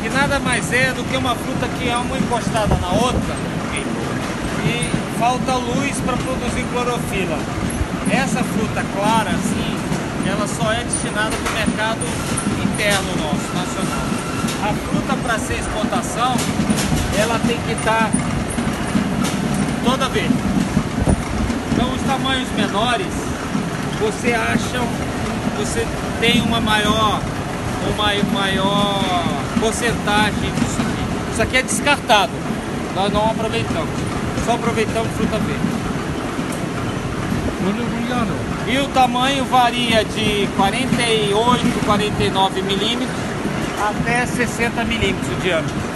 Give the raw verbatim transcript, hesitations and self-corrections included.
que nada mais é do que uma fruta que é uma encostada na outra e falta luz para produzir clorofila. Essa fruta clara, assim, ela só é destinada para o mercado interno nosso, nacional. A fruta, para ser exportação, ela tem que estar toda verde. Então os tamanhos menores, você acha, você tem uma maior, uma maior porcentagem disso aqui. Isso aqui é descartado, nós não aproveitamos, só aproveitamos fruta verde. Muito obrigado. E o tamanho varia de quarenta e oito, quarenta e nove milímetros até sessenta milímetros de diâmetro.